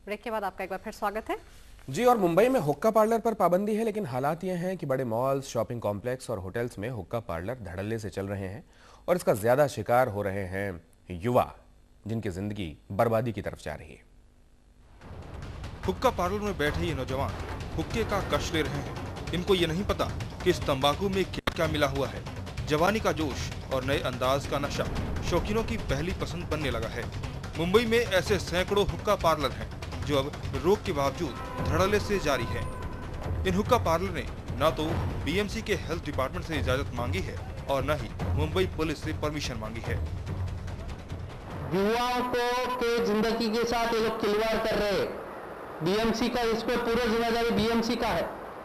Break के बाद आपका एक बार फिर स्वागत है। जी, और मुंबई में हुक्का पार्लर पर पाबंदी है, लेकिन हालात ये हैं कि बड़े मॉल्स, शॉपिंग कॉम्प्लेक्स और होटल्स में हुक्का पार्लर धड़ल्ले से चल रहे हैं और इसका ज्यादा शिकार हो रहे हैं युवा, जिनकी जिंदगी बर्बादी की तरफ जा रही है। हुक्का पार्लर में बैठे ये नौजवान हुक्के का कश ले रहे हैं। इनको ये नहीं पता कि इस तंबाकू में क्या क्या मिला हुआ है। जवानी का जोश और नए अंदाज का नशा शौकीनों की पहली पसंद बनने लगा है। मुंबई में ऐसे सैकड़ों हुक्का पार्लर हैं जो अब रोक के बावजूद धड़ल्ले से जारी है। इन हुक्का पार्लर ने न तो बीएमसी के हेल्थ डिपार्टमेंट से इजाजत मांगी है और न ही मुंबई पुलिस से परमिशन मांगी है। युवाओं को के जिंदगी के साथ ये लोग खिलवाड़ कर रहे हैं। बीएमसी का इस पे पूरा जिम्मेदारी बीएमसी का है।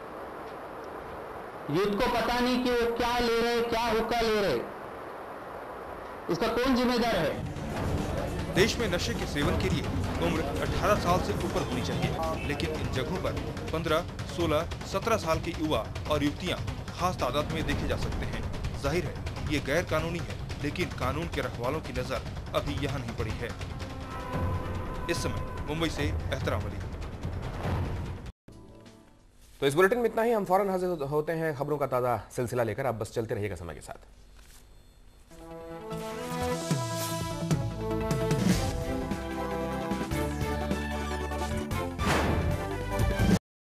यूथ को पता नहीं कि वो क्या ले रहे, क्या हुक्का ले रहे, इसका कौन जिम्मेदार है? देश में नशे के सेवन के लिए उम्र 18 साल से ऊपर होनी चाहिए, लेकिन इन जगहों पर 15, 16, 17 साल के युवा और युवतियां खास तादाद में देखे जा सकते हैं। जाहिर है ये गैर कानूनी है, लेकिन कानून के रखवालों की नजर अभी यहाँ नहीं पड़ी है। इस समय मुंबई से एहतराम अली। तो इस बुलेटिन में इतना ही। हम फौरन हाजिर होते हैं खबरों का ताजा सिलसिला लेकर। आप बस चलते रहिएगा समय के साथ।